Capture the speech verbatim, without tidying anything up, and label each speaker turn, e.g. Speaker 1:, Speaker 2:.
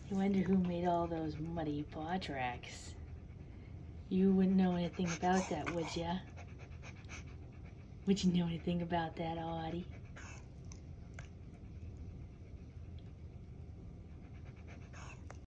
Speaker 1: I wonder who made all those muddy paw tracks. You wouldn't know anything about that, would ya? Would you know anything about that, Audie?